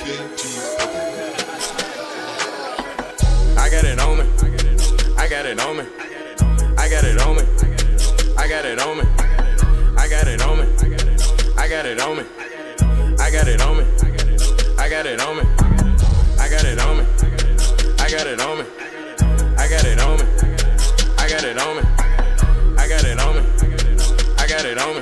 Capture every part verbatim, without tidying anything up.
I got it on me. I got it on me. I got it on me. I got it on me. I got it on me. I got it on me. I got it on me. I got it on me. I got it on me. I got it on me. I got it on me. I got it on me. I got it on me. I got it on me.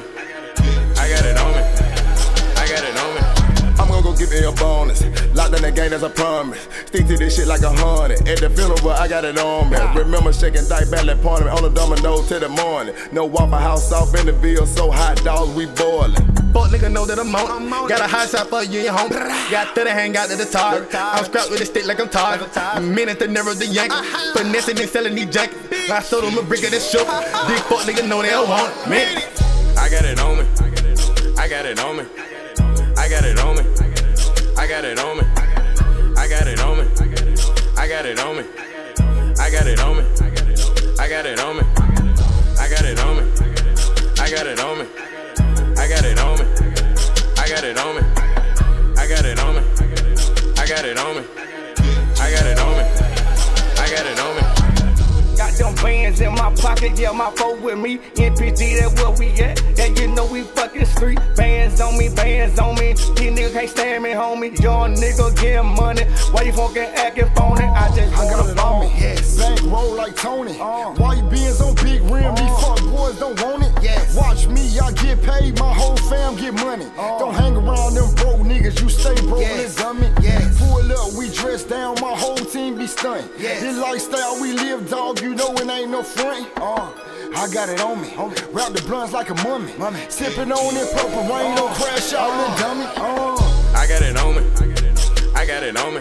I got it on me. I got it on me. I'm gonna go get me a bonus. Locked in the game as I promised. Stick to this shit like a hundred. At the funeral, I got it on me. Remember shaking dice back at party on the domino till the morning. No Waffle House off in the Ville, so hot dogs we boiling. Fuck nigga know that I'm on. Got a hot shot for you and your home. Got to the hang out to the target. I'm strapped with a stick like I'm target. Minute to never the yank. Finessing and selling these jackets. I sold them a brick of this show. Big fuck nigga know they don't want it. Man. I got it on me. I got it on me. I got it on me. I got it on me. I got it on me. I got it on me. I got it on me. I got it on me. I got it on me. I got it on me. I got it on me. I got it on me. I got it on me. I got it on me. I got it on me. I got it on me. Got them bands in my pocket, yeah, my phone with me. N P G, that's where we at. And you know we fucking street. Bands on me, bands on me. These niggas can't stand me, homie. Young nigga getting money. Why you fucking acting phony? I just I got it on me, yes. Bank roll like Tony. Uh, White beans on big rim. Uh, These fuck boys don't want it. Yes. Watch me, I get paid. My whole fam get money. Uh, don't hang around them broke niggas. You stay broke, yes. Dummy. Yes. Pull up, we dress down. My whole team be stunned. Yes. This lifestyle we live, dog. You know it ain't no front. Uh, I got it on me. Wrap the blunts like a mummy. Mummy. Sipping on it, purple rain. Don't crash out, little dummy. Uh. I got it on me. I got it on me.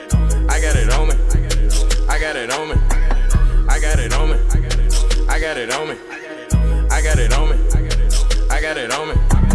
I got it on me. I got it on me. I got it on me. I got it on me. I got it on me. I got it on me.